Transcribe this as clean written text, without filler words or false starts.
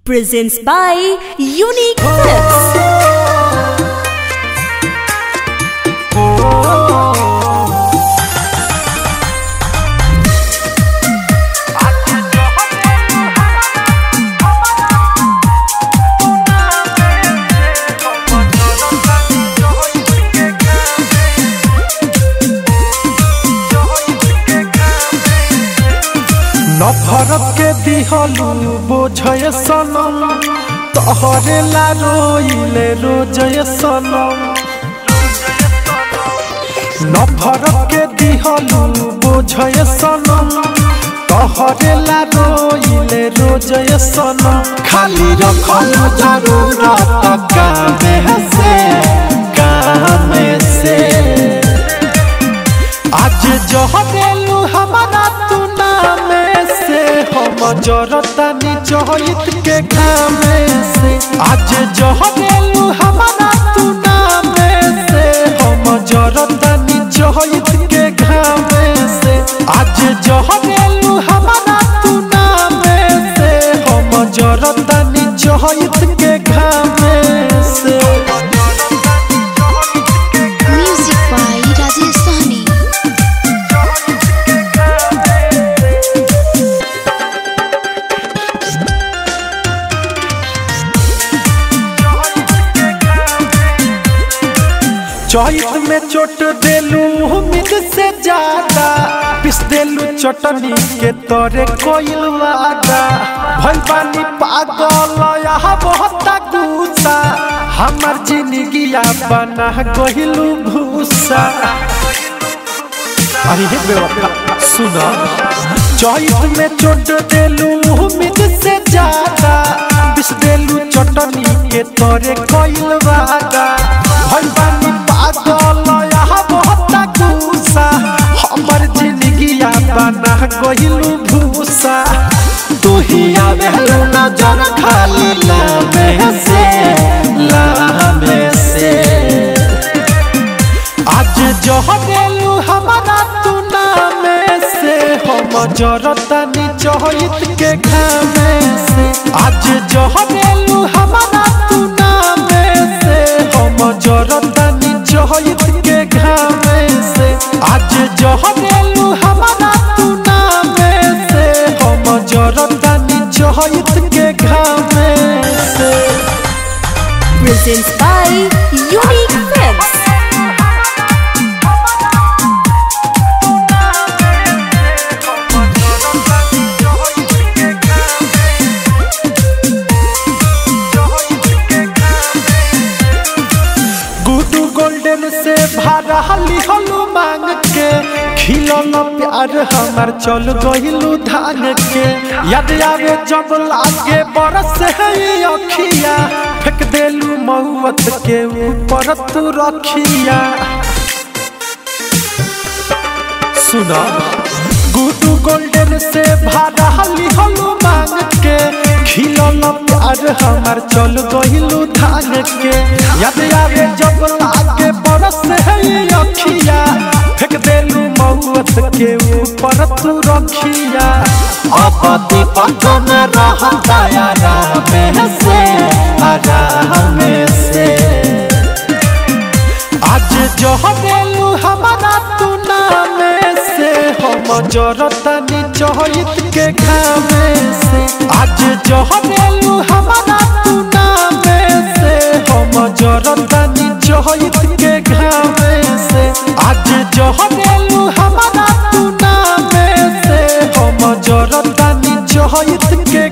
presents by Unique Clips. नफरत के दिहलू बोझय सनम तोहरे ला रोइले रोजय सनम। नफरत के दिहलू बोझय सनम तोहरे ला रोइले रोजय सनम। खाली रखलू जरूरत काम से आज जहरेलू हमारा तू नाम से हम जरतानी चहित के काम से। आज जहरेलू हमारा तू नाम से हम जरतानी चहित के काम से। आज जहरेलू हमारा तू नाम से हम जरतानी चहित के काम से। चहित में चोट देलू उम्मीद से ज्यादा पिस देलू चटनी के तोरे कोइल वादा। भइल बानी पागल यहाँ बहुत गुस्सा हमार जिंदगिया बना गइलू भूसा। अरे हे बेवफा सुना चहित में चोट देलू उम्मीद से ज्यादा पिस देलू चटनी के तोरे कोइल वादा। भइल बानी पागल यहाँ बहुत गुस्सा हमर जिंदगिया बना गइलू भूसा। तू ही आवेलू नजर खाली लामे से आज जहरेलू हमारा तू नाम से हम जरतानी चहित के काम से। आज जहरेलू हमारा तू नाम से हम जरतानी चहित के काम से। आज जहरेलू हमारा तू नाम से हम जरतानी चहित के काम से। Presents by Unique Clips. Golden से भारा लिहलू मांग के खिलल प्यार हमार चल गइलू धान के। याद आवे जब लागे बरस है अखिया फेंक देलू मौत के ऊपर तू रखिया। सुना गुडू गोल्डन से भारा लिहलू मांग के खिलल प्यार हमार चल गइलू धान के। याद आवे जब लागे बरस है अखिया फेंक देलू मौत के ऊपर तू रखिया। अब दीपक में रहता आराम से आज जहरेलू हमारा तू नाम से हम जरतानी चहित के काम से। आज जहरेलू हमारा तू नाम से हम जरतानी चहित के काम से। आज जहरेलू हमारा तू नाम से हम जरतानी चहित के